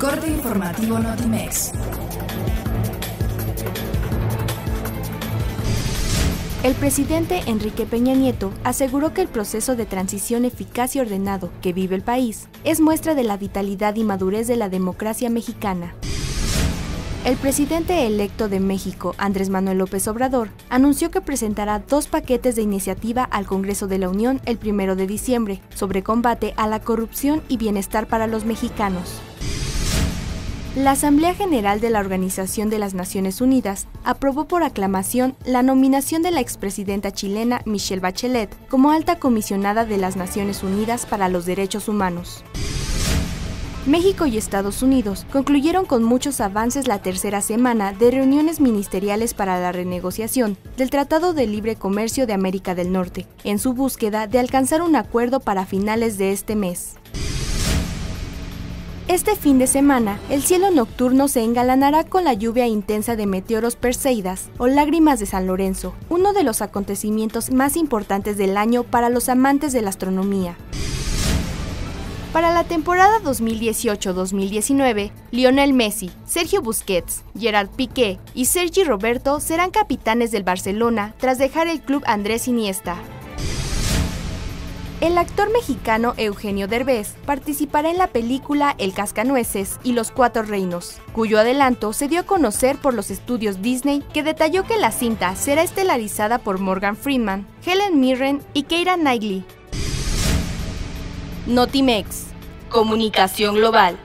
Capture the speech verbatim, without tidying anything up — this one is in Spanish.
corte informativo Notimex. El presidente Enrique Peña Nieto aseguró que el proceso de transición eficaz y ordenado que vive el país es muestra de la vitalidad y madurez de la democracia mexicana. El presidente electo de México, Andrés Manuel López Obrador, anunció que presentará dos paquetes de iniciativa al Congreso de la Unión el primero de diciembre sobre combate a la corrupción y bienestar para los mexicanos. La Asamblea General de la Organización de las Naciones Unidas aprobó por aclamación la nominación de la expresidenta chilena Michelle Bachelet como alta comisionada de las Naciones Unidas para los Derechos Humanos. México y Estados Unidos concluyeron con muchos avances la tercera semana de reuniones ministeriales para la renegociación del Tratado de Libre Comercio de América del Norte, en su búsqueda de alcanzar un acuerdo para finales de este mes. Este fin de semana, el cielo nocturno se engalanará con la lluvia intensa de meteoros perseidas o lágrimas de San Lorenzo, uno de los acontecimientos más importantes del año para los amantes de la astronomía. Para la temporada dos mil dieciocho dos mil diecinueve, Lionel Messi, Sergio Busquets, Gerard Piqué y Sergi Roberto serán capitanes del Barcelona tras dejar el club Andrés Iniesta. El actor mexicano Eugenio Derbez participará en la película El Cascanueces y los Cuatro Reinos, cuyo adelanto se dio a conocer por los estudios Disney, que detalló que la cinta será estelarizada por Morgan Freeman, Helen Mirren y Keira Knightley. Notimex, Comunicación Global.